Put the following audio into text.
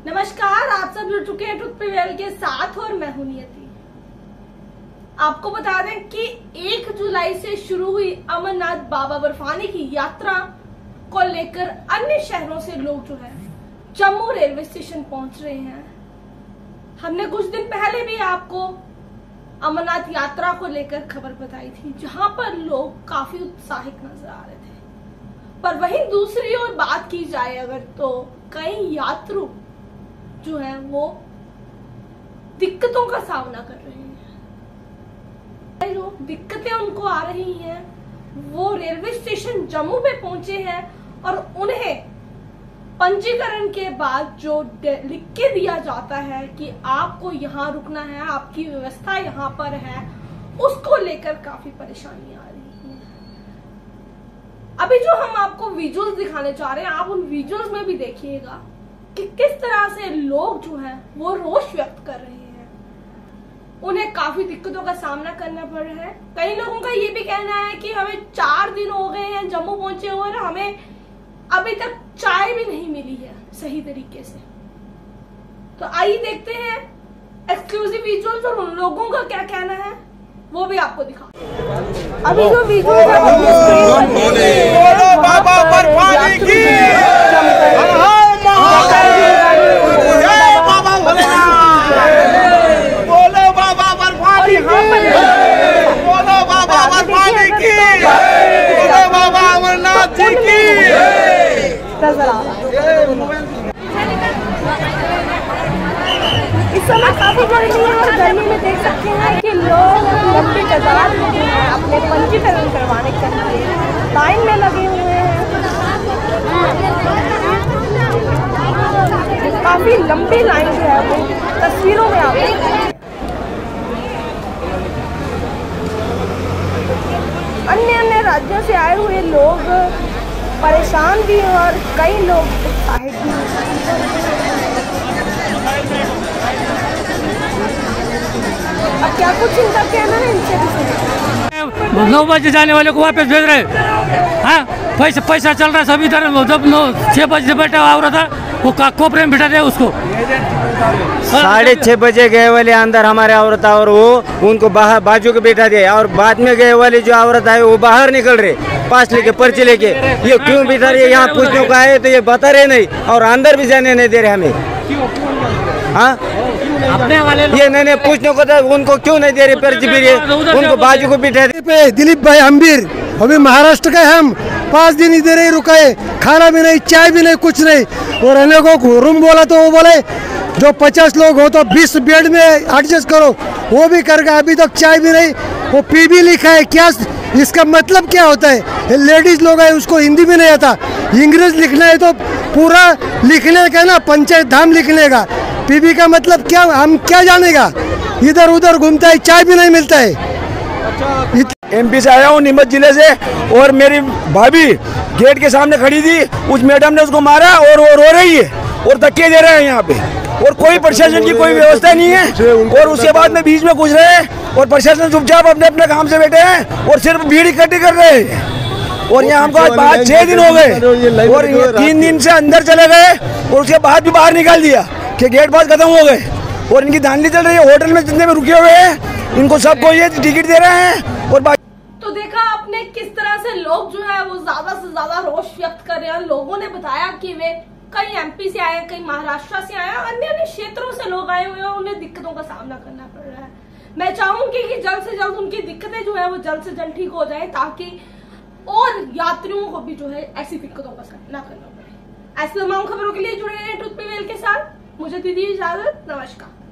नमस्कार, आप सब जुड़ चुके हैं ट्रुथ प्रिवेल के साथ और मैं हूं नियति। आपको बता दें कि 1 जुलाई से शुरू हुई अमरनाथ बाबा बर्फानी की यात्रा को लेकर अन्य शहरों से लोग जो है जम्मू रेलवे स्टेशन पहुंच रहे हैं। हमने कुछ दिन पहले भी आपको अमरनाथ यात्रा को लेकर खबर बताई थी, जहां पर लोग काफी उत्साहित नजर आ रहे थे। पर वहीं दूसरी ओर बात की जाए अगर, तो कई यात्रु जो है वो दिक्कतों का सामना कर रहे हैं। जो दिक्कतें उनको आ रही हैं वो रेलवे स्टेशन जम्मू में पहुंचे हैं और उन्हें पंजीकरण के बाद जो लिख के दिया जाता है कि आपको यहाँ रुकना है, आपकी व्यवस्था यहाँ पर है, उसको लेकर काफी परेशानी आ रही है। अभी जो हम आपको विजुअल्स दिखाने चाह रहे हैं, आप उन विजुअल्स में भी देखिएगा कि किस तरह से लोग जो हैं वो रोष व्यक्त कर रहे हैं। उन्हें काफी दिक्कतों का सामना करना पड़ रहा है। कई लोगों का ये भी कहना है कि हमें 4 दिन हो गए हैं जम्मू पहुंचे हुए, हमें अभी तक चाय भी नहीं मिली है सही तरीके से। तो आइए देखते हैं एक्सक्लूसिव विजुअल्स और उन लोगों का क्या कहना है, वो भी आपको दिखा। अभी जो विजुअल्स बाबा बर्फानी की बोलो, बाबा बर्फानी की बोलो, बाबा बर्फानी की बोलो, बाबा अमरनाथ जी की। इस समय काफी गर्मी है और गर्मी में देख सकते हैं कि लोग लंबी कतार में जो है अपने पंजीकरण करवाने के लिए लाइन में लगे हुए हैं। काफी लंबी लाइन जो है वो तस्वीरों में आती है। अन्य राज्यों से आए हुए लोग परेशान भी हैं और कई लोग उत्साहित भी हैं। अब क्या कुछ इनका कहना है, इनसे भी सुनिए। 9 बजे जाने वाले को वापस भेज रहे। हाँ, पैसा चल रहा है सभी तरह। जब 6 बजे से बैठा हुआ था वो कोपरे में बिठा दिया उसको। 6:30 बजे गए वाले अंदर हमारे औरत और वो उनको बाहर बाजू के बैठा दिया, और बाद में गए वाले जो औरत है वो बाहर निकल रहे पास लेके पर्ची लेके। ये क्यों बिठा रहे, यहाँ पूछने को आए तो ये बता रहे नहीं, और अंदर भी जाने नहीं दे रहे हमें। हाँ, अपने वाले ये नहीं पूछने को था, उनको क्यों नहीं दे रहे पर्ची भी, उनको बाजू को बिठा दे। दिलीप भाई हम्बीर अभी महाराष्ट्र का हम 5 दिन इधर ही रुकाए, खाना भी नहीं, चाय भी नहीं, कुछ नहीं। और रहने को रूम बोला तो वो बोले जो 50 लोग हो तो 20 बेड में एडजस्ट करो, वो भी कर गए। अभी तक चाय भी नहीं। वो पीबी लिखा है, क्या इसका मतलब क्या होता है? लेडीज लोग है, उसको हिंदी भी नहीं आता। इंग्लिश लिखना है तो पूरा लिखने का ना, पंचायत धाम लिखने का। पीबी का मतलब क्या, हम क्या जानेगा? इधर उधर घूमता है, चाय भी नहीं मिलता है। MP से आया हूँ, नीमच जिले से, और मेरी भाभी गेट के सामने खड़ी थी, उस मैडम ने उसको मारा और वो रो रही है और धक्के दे रहे हैं यहाँ पे, और कोई प्रशासन की कोई व्यवस्था नहीं है। और उसके बाद में बीच में घुस रहे हैं और प्रशासन चुपचाप अपने अपने काम से बैठे हैं और सिर्फ भीड़ इकट्ठी कर रहे हैं। और यहाँ हमको आज 5-6 दिन हो गए और 3 दिन से अंदर चले गए और उसके बाद भी बाहर निकाल दिया कि गेट पास खत्म हो गए। और इनकी धांधली चल रही है, होटल में जितने में रुके हुए हैं इनको सबको ये टिकट दे रहे हैं। और तो देखा आपने किस तरह से लोग जो है वो ज्यादा से ज्यादा रोष व्यक्त कर रहे हैं। लोगों ने बताया कि वे कई MP से आए, कई महाराष्ट्र से आए, अन्य क्षेत्रों से लोग आए हुए हैं, उन्हें दिक्कतों का सामना करना पड़ रहा है। मैं चाहूंगी कि जल्द से जल्द उनकी दिक्कतें जो है वो जल्द से जल्द ठीक हो जाए, ताकि और यात्रियों को भी जो है ऐसी दिक्कतों का सामना करना पड़े। ऐसी तमाम खबरों के लिए जुड़े रहे ट्रुथ प्रिवेल के साथ। मुझे दीजिए इजाजत, नमस्कार।